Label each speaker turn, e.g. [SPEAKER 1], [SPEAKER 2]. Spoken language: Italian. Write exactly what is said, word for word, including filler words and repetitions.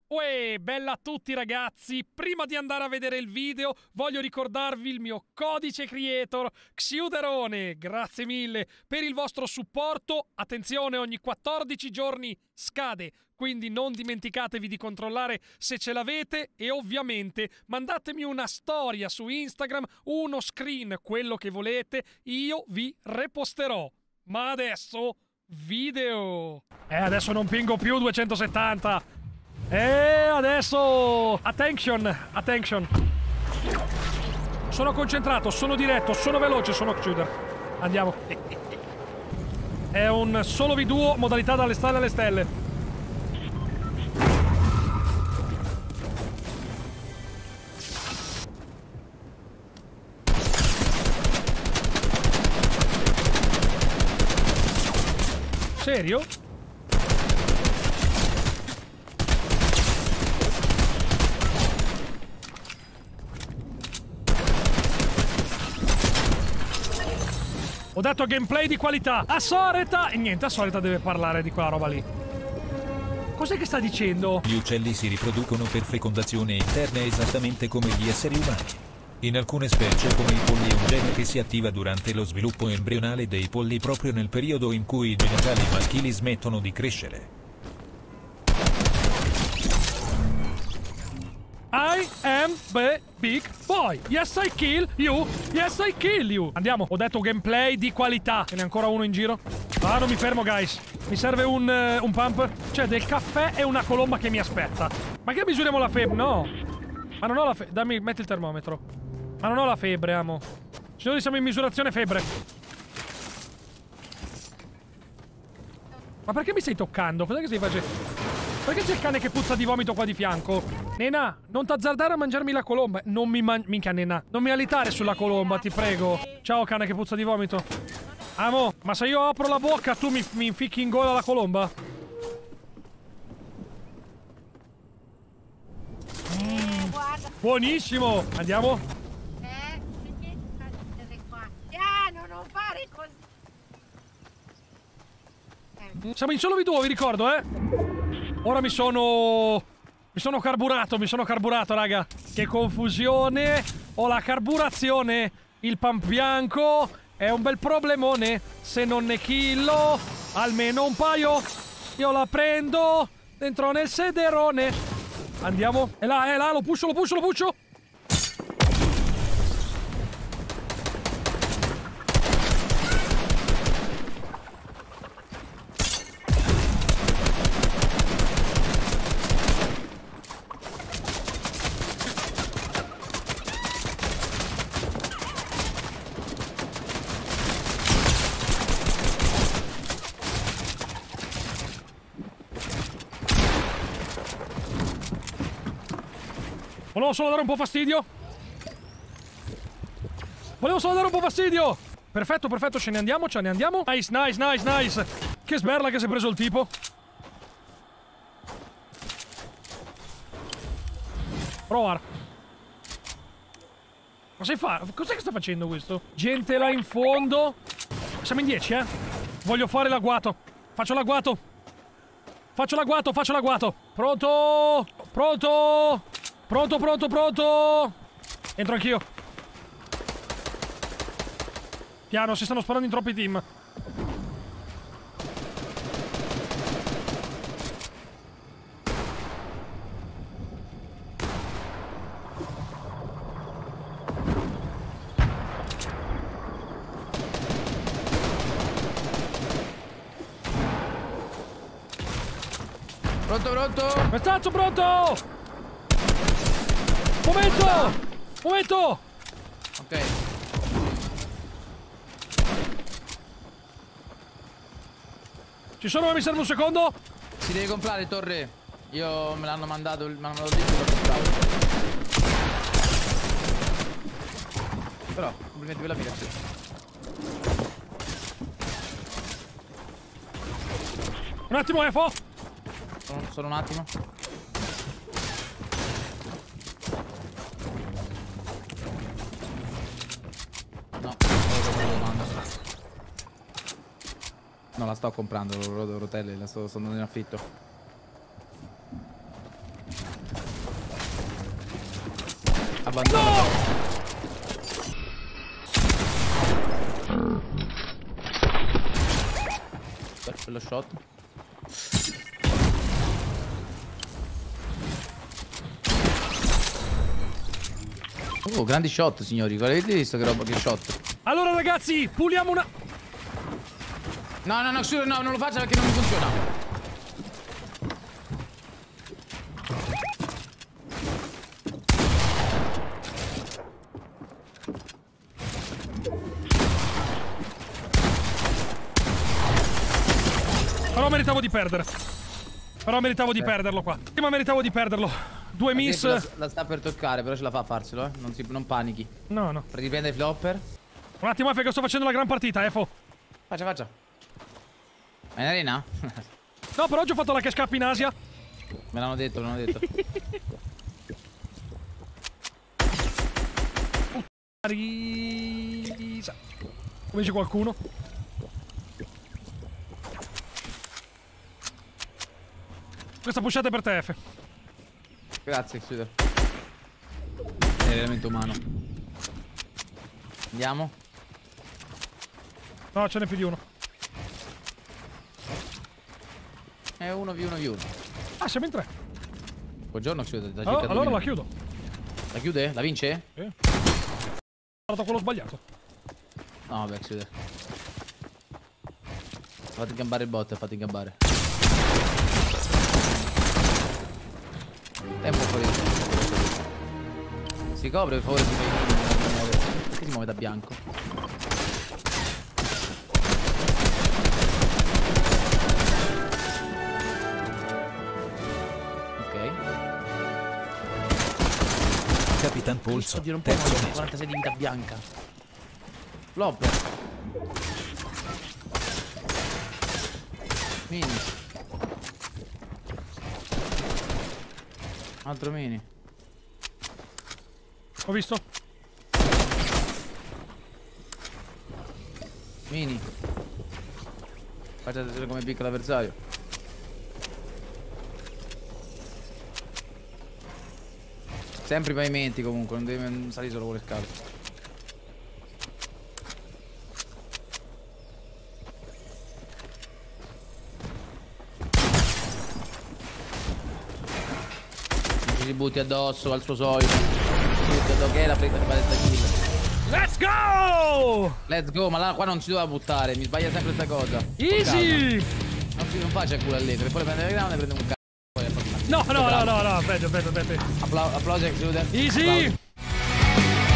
[SPEAKER 1] Uè, bella a tutti ragazzi, prima di andare a vedere il video voglio ricordarvi il mio codice creator Xiuderone, grazie mille per il vostro supporto, attenzione ogni quattordici giorni scade, quindi non dimenticatevi di controllare se ce l'avete e ovviamente mandatemi una storia su Instagram, uno screen, quello che volete, io vi reposterò. Ma adesso, video! Eh, adesso non pingo più duecentosettanta! E adesso... Attention, attention. Sono concentrato, sono diretto, sono veloce, sono Xiuder. Andiamo. È un solo v due, modalità dalle stelle alle stelle. Serio? Ho detto gameplay di qualità. A Soreta! E niente, a Soreta deve parlare di quella roba lì. Cos'è che sta dicendo?
[SPEAKER 2] Gli uccelli si riproducono per fecondazione interna esattamente come gli esseri umani. In alcune specie come i polli è un gene che si attiva durante lo sviluppo embrionale dei polli proprio nel periodo in cui i genitali maschili smettono di crescere.
[SPEAKER 1] I am the big boy. Yes, I kill you. Yes, I kill you. Andiamo. Ho detto gameplay di qualità. Ce n'è ancora uno in giro? Ah, non mi fermo, guys. Mi serve un, uh, un pump. C'è del caffè e una colomba che mi aspetta. Ma che misuriamo la febbre? No. Ma non ho la febbre. Dammi, metti il termometro. Ma non ho la febbre, amo. Signori, siamo in misurazione febbre. Ma perché mi stai toccando? Cos'è che stai facendo? Perché c'è il cane che puzza di vomito qua di fianco? Nena, non t'azzardare a mangiarmi la colomba. Non mi man... Minchia, Nena. Non mi alitare sulla colomba, ti prego. Ciao, cane che puzza di vomito. Amo, ma se io apro la bocca, tu mi, mi inficchi in gola la colomba? Mm. Buonissimo. Andiamo.
[SPEAKER 3] Eh, perché state qua? Piano, non fare così. Eh.
[SPEAKER 1] Siamo in solo v due, vi ricordo, eh? Ora mi sono... Mi sono carburato, mi sono carburato, raga. Che confusione. Ho la carburazione. Il pump bianco è un bel problemone. Se non ne killo almeno un paio. Io la prendo dentro nel sederone. Andiamo. È là, è là, lo puscio, lo puscio, lo puscio. Volevo solo dare un po' fastidio. Volevo solo dare un po' fastidio. Perfetto, perfetto, ce ne andiamo, ce ne andiamo. Nice, nice, nice, nice. Che sberla che si è preso il tipo. Provare. Cosa fa? Cos'è che sta facendo questo? Gente là in fondo. Siamo in dieci, eh? Voglio fare l'agguato. Faccio l'agguato. Faccio l'agguato, faccio l'agguato. Pronto? Pronto? Pronto, pronto, pronto! Entro anch'io. Piano, si stanno sparando in troppi team.
[SPEAKER 4] Pronto, pronto?
[SPEAKER 1] Mestazzo, pronto! Momento! Momento!
[SPEAKER 4] Ok.
[SPEAKER 1] Ci sono, ma mi serve un secondo?
[SPEAKER 4] Si deve comprare, Torre. Io me l'hanno mandato, me l'hanno detto che lo compravo. Però, complimenti per la mira.
[SPEAKER 1] Un attimo, Efo!
[SPEAKER 4] Solo, solo un attimo. No, no, la sto comprando, rotelle, la sto, sto andando in affitto. Abbandono.
[SPEAKER 1] No!
[SPEAKER 4] Quello shot. Oh, grandi shot, signori. Avete visto che roba, che shot?
[SPEAKER 1] Allora, ragazzi, puliamo una...
[SPEAKER 4] No, no, no, Xur, no, non lo faccia perché non mi funziona.
[SPEAKER 1] Però meritavo di perdere. Però meritavo di perderlo qua. Prima meritavo di perderlo. Due miss.
[SPEAKER 4] La, la sta per toccare, però ce la fa a farselo, eh. Non, si, non panichi.
[SPEAKER 1] No, no.
[SPEAKER 4] Riprende i flopper.
[SPEAKER 1] Un attimo, F, che sto facendo la gran partita, Efo.
[SPEAKER 4] Faccia, faccia. Ma in arena?
[SPEAKER 1] No, però oggi ho fatto la che scappa in Asia.
[SPEAKER 4] Me l'hanno detto, me l'hanno detto.
[SPEAKER 1] Risa. Come dice qualcuno? Questa pushata è per te, F.
[SPEAKER 4] Grazie, Xuder. È veramente umano. Andiamo.
[SPEAKER 1] No, ce n'è più di uno.
[SPEAKER 4] È uno v uno v uno.
[SPEAKER 1] Ah, siamo in tre.
[SPEAKER 4] Buongiorno, Xuder. Da
[SPEAKER 1] Allora,
[SPEAKER 4] circa
[SPEAKER 1] allora
[SPEAKER 4] due
[SPEAKER 1] la
[SPEAKER 4] minuti.
[SPEAKER 1] chiudo.
[SPEAKER 4] La chiude? La vince?
[SPEAKER 1] Sì. Ho dato quello sbagliato.
[SPEAKER 4] No, vabbè, Xuder. Fate gambare il bot, fate gambare. Tempo fuori. Si copre, per favore, si muove. Perché si muove da bianco? Ok.
[SPEAKER 2] Capitan Polso,
[SPEAKER 4] Oddio, non può
[SPEAKER 2] terzo
[SPEAKER 4] muovere
[SPEAKER 2] mese.
[SPEAKER 4] quarantasei di vita bianca. Flopper. Mini. Altro mini.
[SPEAKER 1] Ho visto?
[SPEAKER 4] Mini. Faccia attenzione come picca l'avversario. Sempre i pavimenti comunque, non devi salire solo con le scale. Si butti addosso al suo solito. Si butti addosso, che è la presa che fa del kill.
[SPEAKER 1] Let's go!
[SPEAKER 4] Let's go, ma là, qua non si doveva buttare, mi sbaglia sempre questa cosa.
[SPEAKER 1] Easy!
[SPEAKER 4] Non, si, non faccia il culo allegro, e poi prende le ground e prende un cazzo.
[SPEAKER 1] No, no, no, no, no, aspetta, aspetta, aspetta.
[SPEAKER 4] Appla applausi a Xuder.
[SPEAKER 1] Easy!